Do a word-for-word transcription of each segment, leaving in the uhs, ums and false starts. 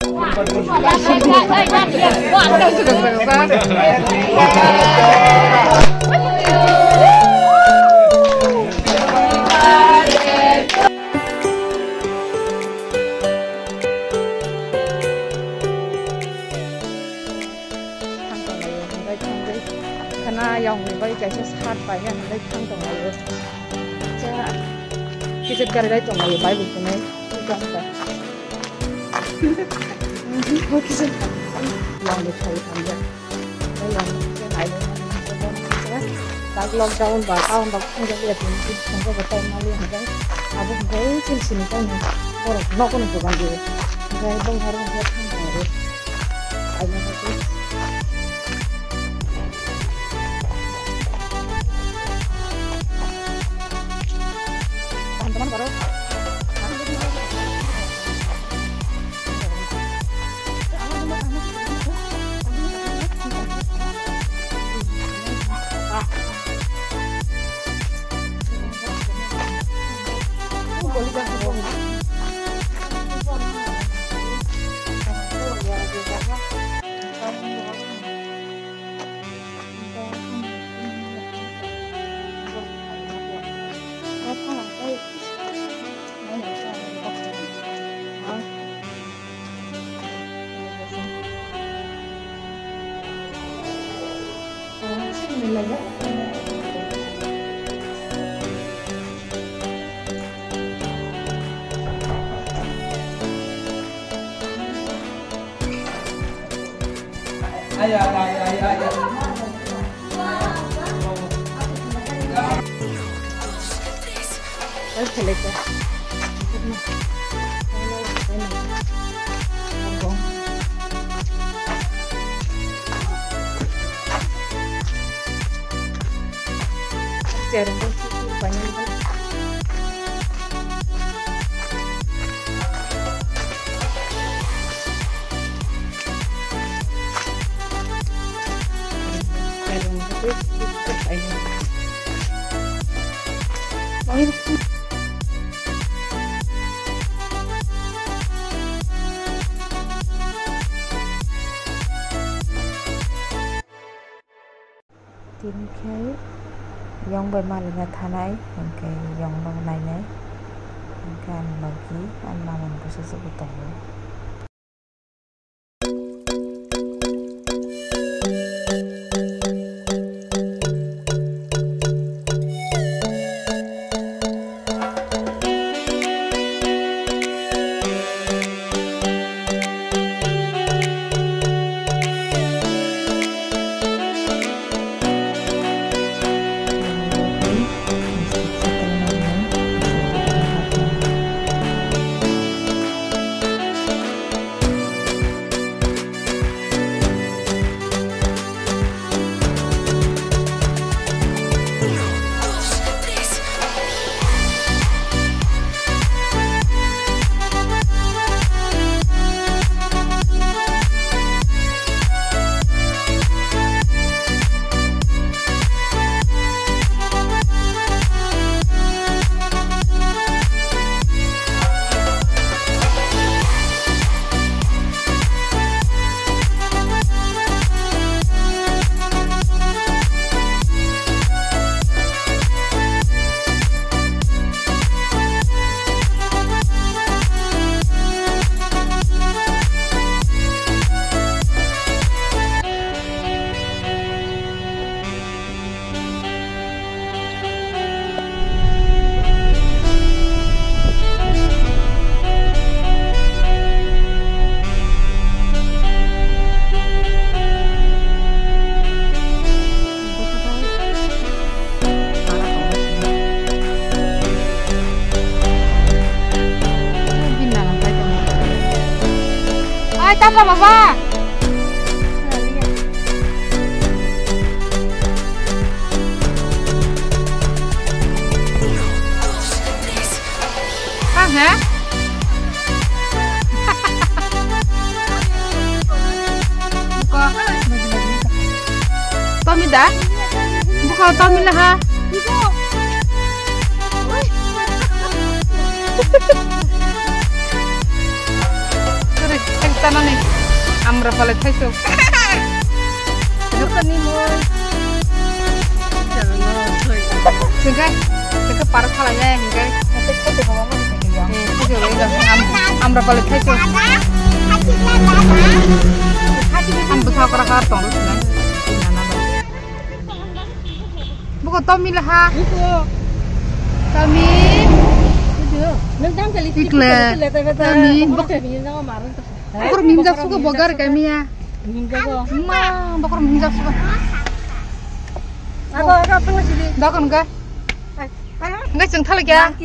karena yang mereka itu sehat banyak nanti tanggung ayo, jadi kita kerja itu ayo baik bukan ya, bukan apa. Kita yang dicari saja, yang kita ayo tak lockdown bahkan tak punya dia pun kita betul malu aja, abu gay sih sini kan, orang nak pun bukan dia, gay bang harus dia tanggung ayo, ayo nanti. Teman baru Ayo, ayo, ayo, ayo. Oke, lepas. Jarang sih banyak kan. Jarang terus terus ini. Mau ini. Tin cái dòng bề mặt là thà này những cái dòng bằng này này những cái anh bằng ký anh mà mình có sử dụng cái tổng Tata Baba. Ah, ya? Buka. Tommy dah? Buka Tommy lah ha. Sorry. tanah nih. Amra palet thaiso. Ni mo. Sehingga sehingga parut halanya hingga. Eh, thaiso lagi am amra palet thaiso. Am besar kerakar tong lu sih. Bukan Tommy lah ha. Tommy. Ikle. Tommy. Bakor minjak suka bogar kami ya. Ma, bakor minjak suka. Ako ako apa sih? Dakon enggak? Enggak cengtal lagi ya?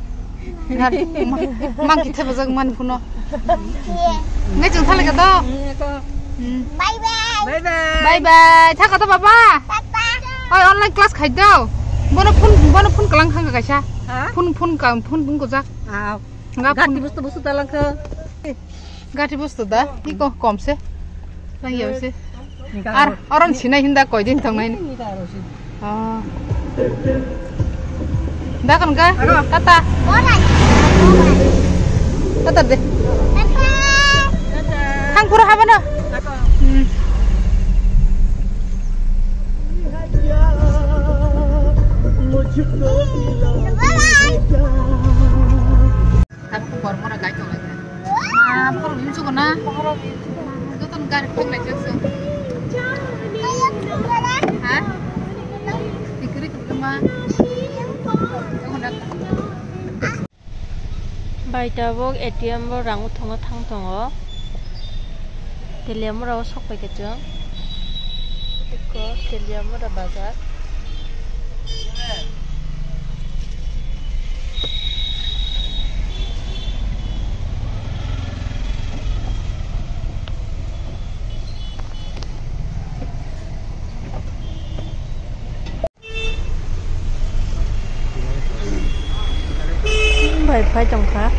Mang kita bazag man kuno. Enggak cengtal lagi dah. Bye bye. Bye bye. Bye bye. Thak kata papa. Oh online class khai dau. Bono phone bono phone kalang khang ka kaisa. Phone phone ka phone phone ko jak. Ah. Enggak Gati bustu bustu talang ke. Gati bustu dah. Iko komse. Lang yau se. Ar orang Cina hinda koi din thang nai. Oh. Dah kan ka? Kata. Kata deh. Hang pura apa na? Hmm. Tapi baru mana gaya kau lagi? Nah, baru ini juga na. Itu tuh nggak ada lagi sih. Hah? Dikiri kemana? Baita A T M bo rang uthongo thang tongo teliamura o sokpai kechung iko teliamura bazar Wi-Fi trong khác.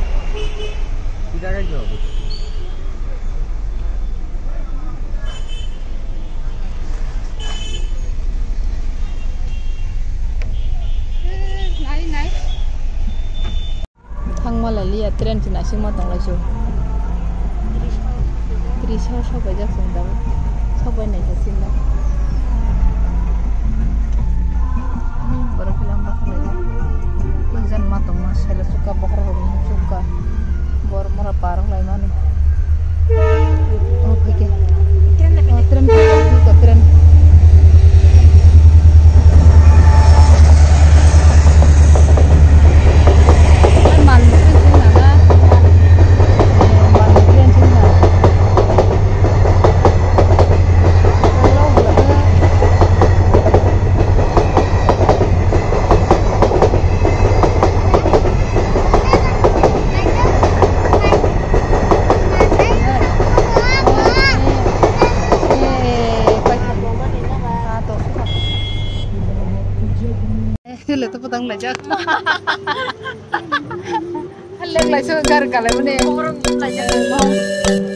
Thang mà là lia tren chỉ là xin mà tông là chú. Đi sau sau bây giờ xin đâu, sau bây này sẽ xin đâu. Baru bilang bakal aja. Jangan matang mas, saya suka bakar orang suka. Baru murah parang lain mana? Oh baik ya. Oh tren juga tren. Hile tu petang lajak. Halek lajak gar kalai mana? Orang lajak.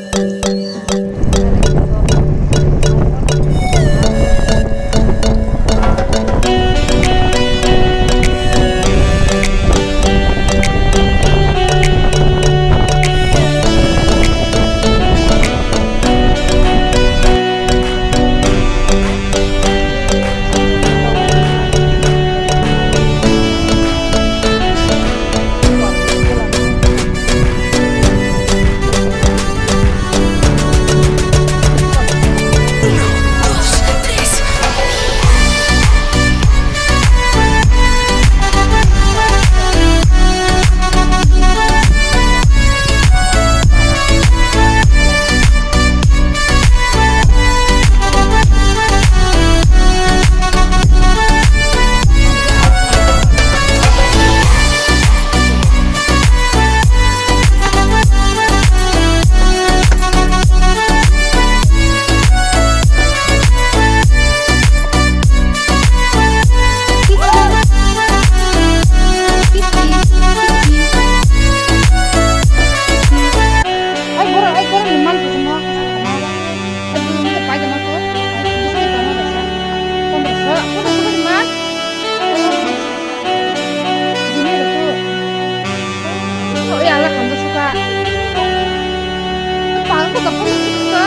kapal suka.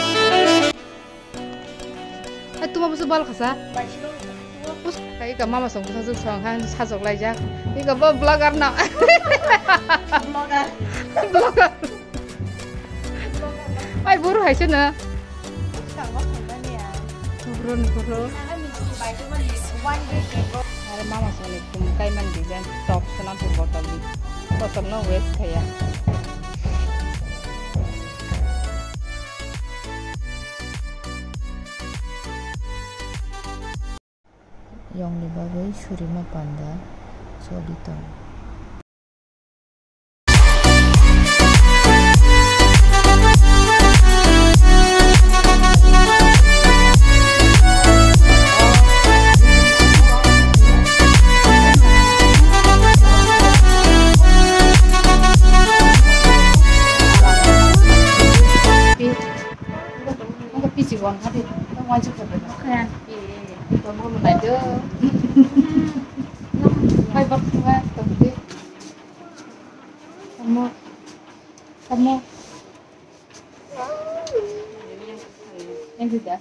Eh tu mau sebal kasa? Us kayak ke mama song song song kan sajok lai jak. Ini ke blogger na. Blogger. Blogger. Ai buru hai sih na. Burun burun. Ada mama song ni kumkai man design top senang tu botol ni. Botol no waste kayak. Yang dibagai Surima Panda Soliton. Ang pisi wang hati, ang wajib dapat. Kaya. Kamu menaja, hai bakwa, tapi kamu, kamu, yang tidak.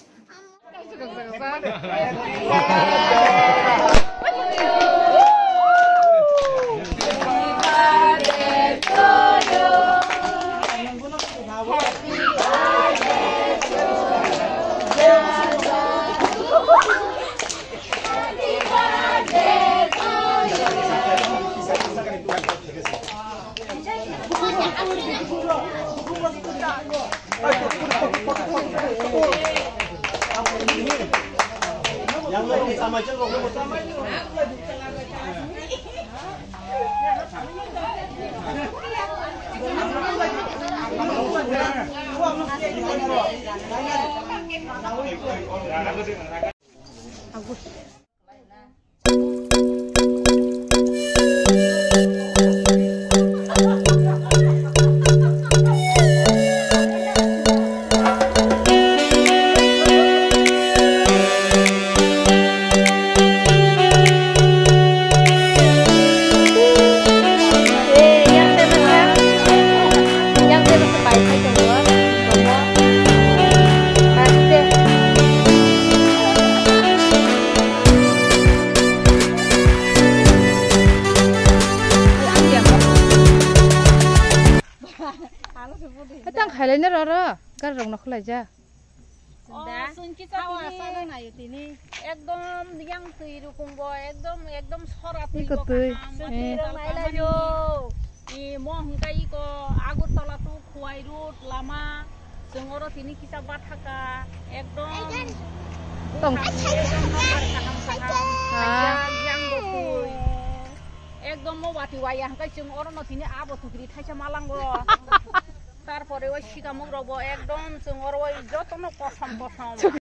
Yang lain sama aja kok mau sama. Agus. Atang khalai na rara, gar rong na khulai ja. একদম দিয়াং তুই রকম একদম একদম সরা তুই Ikut tuh. ই মহংকাই ক আগরতলা তো খুয়াই রুট লামা জঙ্গর তিনি কিতা বাথাকা একদম Tong. একদম মাটি ওয়াইয়া হাঙ্কাই जों অরণ তিনি আবো তুকরি থাইছে মালাঙ্গ তারপরে ওই শিকামুক রব একদম जों অর ওই যতন কসম কসম